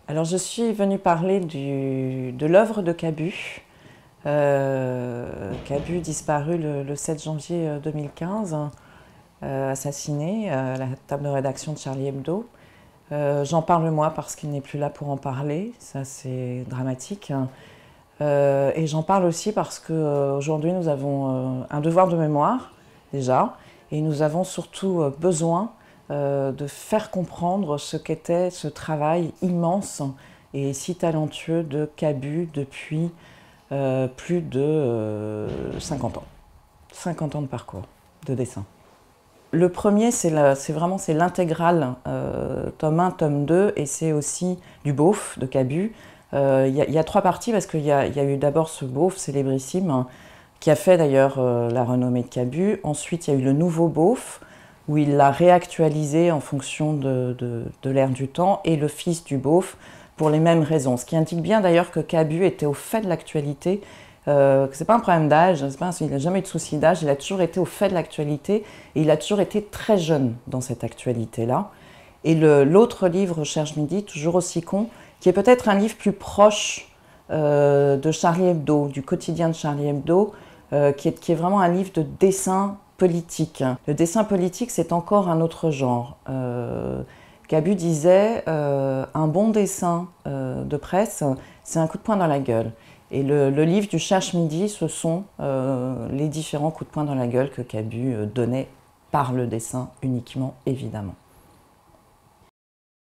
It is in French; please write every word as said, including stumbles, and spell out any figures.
Alors je suis venue parler du, de l'œuvre de Cabu. Euh, Cabu disparu le, le sept janvier deux mille quinze, euh, assassiné à la table de rédaction de Charlie Hebdo. Euh, J'en parle moi parce qu'il n'est plus là pour en parler, ça c'est dramatique. Euh, et j'en parle aussi parce qu'aujourd'hui nous avons euh, un devoir de mémoire déjà, et nous avons surtout euh, besoin euh, de faire comprendre ce qu'était ce travail immense et si talentueux de Cabu depuis euh, plus de euh, cinquante ans. cinquante ans de parcours de dessin. Le premier, c'est vraiment l'intégrale, euh, tome un, tome deux, et c'est aussi du beauf de Cabu. Il euh, y, y a trois parties parce qu'il y, y a eu d'abord ce beauf célébrissime qui a fait d'ailleurs euh, la renommée de Cabu. Ensuite, il y a eu le nouveau beauf où il l'a réactualisé en fonction de, de, de l'ère du temps, et le fils du beauf pour les mêmes raisons. Ce qui indique bien d'ailleurs que Cabu était au fait de l'actualité, euh, que ce n'est pas un problème d'âge, il n'a jamais eu de souci d'âge, il a toujours été au fait de l'actualité et il a toujours été très jeune dans cette actualité-là. Et l'autre livre, Cherche Midi, toujours aussi con, qui est peut-être un livre plus proche euh, de Charlie Hebdo, du quotidien de Charlie Hebdo, euh, qui, est, qui est vraiment un livre de dessin politique. Le dessin politique, c'est encore un autre genre. Euh, Cabu disait euh, un bon dessin euh, de presse, c'est un coup de poing dans la gueule. Et le, le livre du Cherche Midi, ce sont euh, les différents coups de poing dans la gueule que Cabu euh, donnait par le dessin uniquement, évidemment.